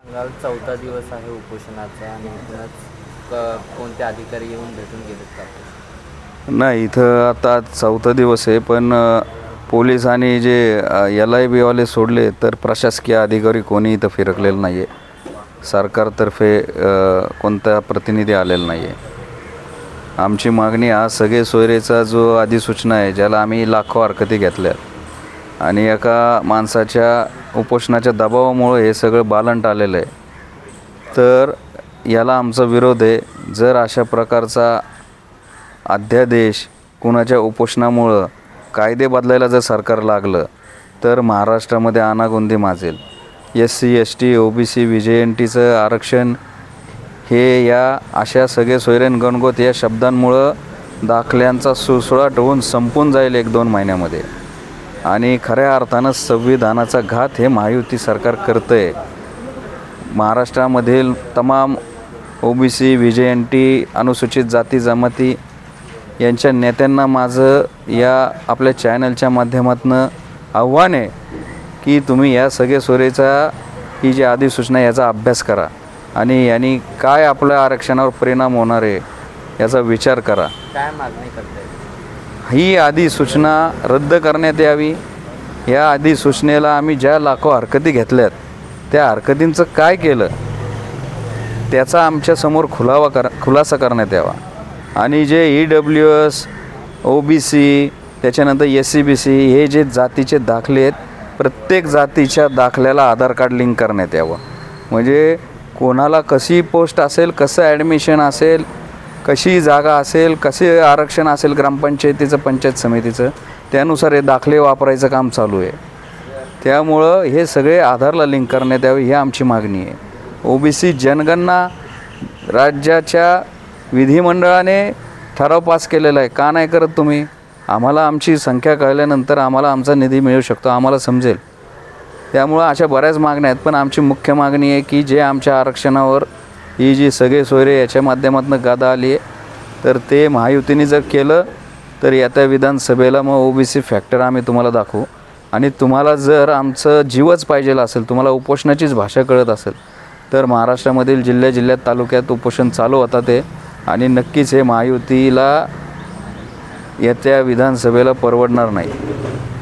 काल चौथा दिवस आहे उपोषणाचा आणि एकूणच कोणते अधिकारी येऊन भेटून गेलेत का? नाही, इथं आता चौथा दिवस आहे, पण पोलिसांनी जे LIB वाले सोडले तर प्रशासकीय अधिकारी कोणी इथं फिरकलेलं नाही आहे. सरकारतर्फे कोणता प्रतिनिधी आलेला नाही आहे. आमची मागणी हा सगळे सोयरेचा जो अधिसूचना आहे, ज्याला आम्ही लाखो हरकती घेतल्यात आणि एका माणसाच्या उपोषणाच्या दबावामुळे हे सगळं बालंट आलेलं आहे. तर याला आमचा विरोध आहे. जर अशा प्रकारचा अध्यादेश कुणाच्या उपोषणामुळं कायदे बदलायला जर सरकार लागलं तर महाराष्ट्रामध्ये अनागोंदी माजेल. SC ST OBC VJNTचं आरक्षण हे या अशा सगळे सोयरेन गणगोत या शब्दांमुळं दाखल्यांचा सुळसुळाट होऊन संपून जाईल 1-2 महिन्यामध्ये. आणि खऱ्या अर्थानं संविधानाचा घात हे महायुती सरकार करतं आहे. महाराष्ट्रामधील तमाम OBC VJNT अनुसूचित जाती जमाती यांच्या नेत्यांना माझं या आपल्या चॅनलच्या माध्यमातून आव्हान आहे की तुम्ही या सगळे सोयरेचा ही जी अधिसूचना याचा अभ्यास करा आणि यांनी काय आपल्या आरक्षणावर परिणाम होणार आहे याचा विचार करा. काय मागणी करताय? ही अधिसूचना रद्द करण्यात यावी. या अधिसूचनेला आम्ही ज्या लाखो हरकती घेतल्यात त्या हरकतींचं काय केलं त्याचा आमच्यासमोर खुलासा करण्यात यावा. आणि जे EWS OBC त्याच्यानंतर SC BC हे जे जातीचे दाखले आहेत, प्रत्येक जातीच्या दाखल्याला आधार कार्ड लिंक करण्यात यावं. म्हणजे कोणाला कशी पोस्ट असेल, कसं ॲडमिशन असेल, कशी जागा असेल, कसे आरक्षण असेल ग्रामपंचायतीचं पंचायत समितीचं, त्यानुसार हे दाखले वापरायचं काम चालू आहे. त्यामुळं हे सगळे आधारला लिंक करण्यात यावे ही आमची मागणी आहे. OBC जनगणना राज्याच्या विधिमंडळाने ठराव पास केलेला आहे. का नाही करत तुम्ही? आम्हाला आमची संख्या कळल्यानंतर आम्हाला आमचा निधी मिळू शकतो, आम्हाला समजेल. त्यामुळं अशा बऱ्याच मागण्या आहेत, पण आमची मुख्य मागणी आहे की जे आमच्या आरक्षणावर ही जी सगळे सोयरे याच्या माध्यमातून गादा आली आहे तर ते महायुतीने जर केलं तर येत्या विधानसभेला मग OBC फॅक्टर आम्ही तुम्हाला दाखवू. आणि तुम्हाला जर आमचं जीवच पाहिजेल असेल, तुम्हाला उपोषणाचीच भाषा कळत असेल तर महाराष्ट्रामधील जिल्ह्यात तालुक्यात उपोषण चालू होता ते. आणि नक्कीच हे महायुतीला येत्या विधानसभेला परवडणार नाही.